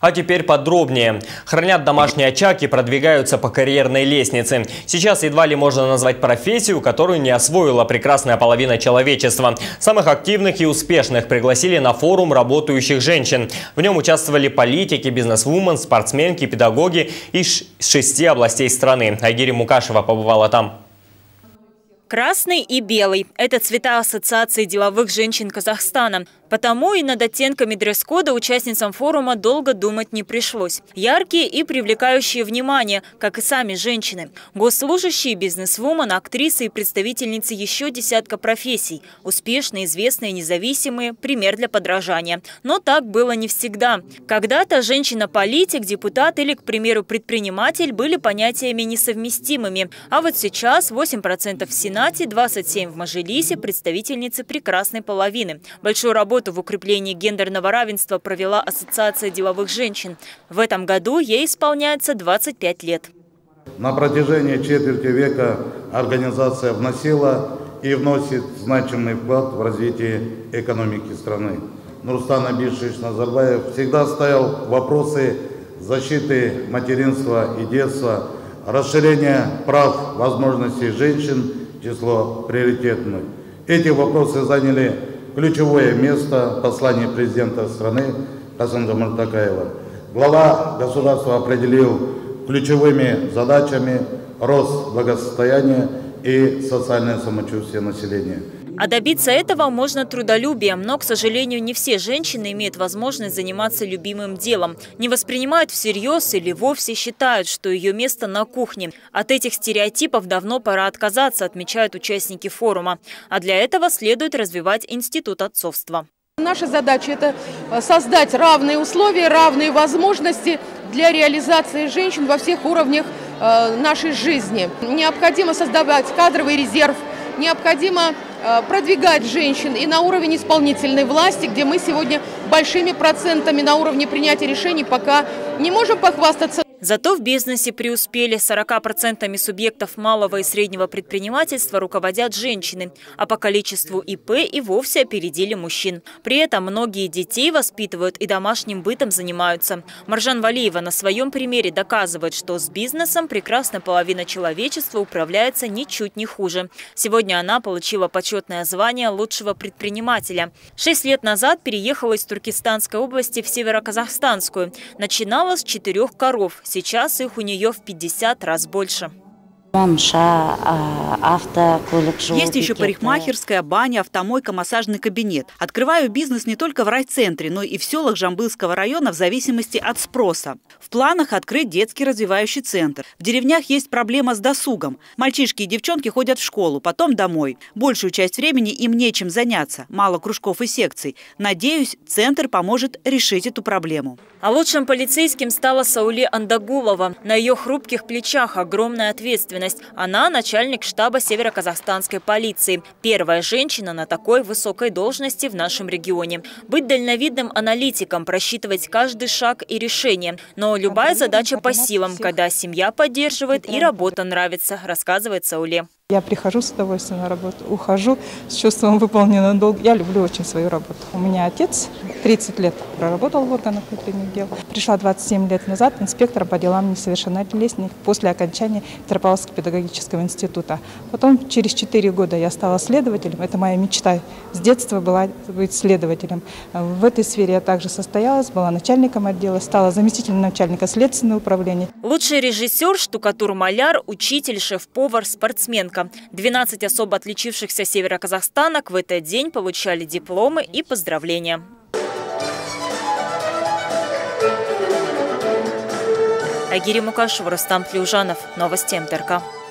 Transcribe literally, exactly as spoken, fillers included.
А теперь подробнее. Хранят домашний очаг и продвигаются по карьерной лестнице. Сейчас едва ли можно назвать профессию, которую не освоила прекрасная половина человечества. Самых активных и успешных пригласили на форум работающих женщин. В нем участвовали политики, бизнесвумен, спортсменки, педагоги из шести областей страны. Айгири Мукашева побывала там. Красный и белый – это цвета Ассоциации деловых женщин Казахстана. Потому и над оттенками дресс-кода участницам форума долго думать не пришлось. Яркие и привлекающие внимание, как и сами женщины. Госслужащие, бизнесвумен, актрисы и представительницы еще десятка профессий. Успешные, известные, независимые – пример для подражания. Но так было не всегда. Когда-то женщина-политик, депутат или, к примеру, предприниматель были понятиями несовместимыми. А вот сейчас восемь процентов в Сенате, двадцать семь процентов в Мажилисе представительницы прекрасной половины. Большую работу в укреплении гендерного равенства провела Ассоциация деловых женщин. В этом году ей исполняется двадцать пять лет. На протяжении четверти века организация вносила и вносит значимый вклад в развитие экономики страны. Нурсултан Абишевич Назарбаев всегда ставил вопросы защиты материнства и детства, расширения прав, возможностей женщин, число приоритетных. Эти вопросы заняли ключевое место в послании президента страны Касым-Жомарт Токаева. Глава государства определил ключевыми задачами рост благосостояния и социальное самочувствие населения. А добиться этого можно трудолюбием, но, к сожалению, не все женщины имеют возможность заниматься любимым делом. Не воспринимают всерьез или вовсе считают, что ее место на кухне. От этих стереотипов давно пора отказаться, отмечают участники форума. А для этого следует развивать институт отцовства. Наша задача – это создать равные условия, равные возможности для реализации женщин во всех уровнях нашей жизни. Необходимо создавать кадровый резерв, необходимо продвигать женщин и на уровень исполнительной власти, где мы сегодня большими процентами на уровне принятия решений пока не можем похвастаться. Зато в бизнесе преуспели. сорока процентами субъектов малого и среднего предпринимательства руководят женщины, а по количеству И П и вовсе опередили мужчин. При этом многие детей воспитывают и домашним бытом занимаются. Маржан Валиева на своем примере доказывает, что с бизнесом прекрасная половина человечества управляется ничуть не хуже. Сегодня она получила почетное звание лучшего предпринимателя. Шесть лет назад переехала из Туркестанской области в Североказахстанскую. Начинала с четырех коров. Сейчас их у нее в пятьдесят раз больше. Есть еще парикмахерская, баня, автомойка, массажный кабинет. Открываю бизнес не только в райцентре, но и в селах Жамбылского района в зависимости от спроса. В планах открыть детский развивающий центр. В деревнях есть проблема с досугом. Мальчишки и девчонки ходят в школу, потом домой. Большую часть времени им нечем заняться. Мало кружков и секций. Надеюсь, центр поможет решить эту проблему. А лучшим полицейским стала Сауле Андагулова. На ее хрупких плечах огромная ответственность. Она начальник штаба североказахстанской полиции. Первая женщина на такой высокой должности в нашем регионе. Быть дальновидным аналитиком, просчитывать каждый шаг и решение. Но любая задача по силам, когда семья поддерживает и работа нравится, рассказывает Сауле. Я прихожу с удовольствием на работу, ухожу с чувством выполненного долга. Я люблю очень свою работу. У меня отец тридцать лет проработал в органах внутренних дел. Пришла двадцать семь лет назад инспектором по делам несовершеннолетних после окончания Петропавловского педагогического института. Потом через четыре года я стала следователем. Это моя мечта с детства была быть следователем. В этой сфере я также состоялась, была начальником отдела, стала заместителем начальника следственного управления. Лучший режиссер, штукатур-маляр, учитель, шеф-повар, спортсменка. двенадцать особо отличившихся североказахстанок в этот день получали дипломы и поздравления. Айгири Мукашева, Рустам Тлеужанов. Новости М Т Р К.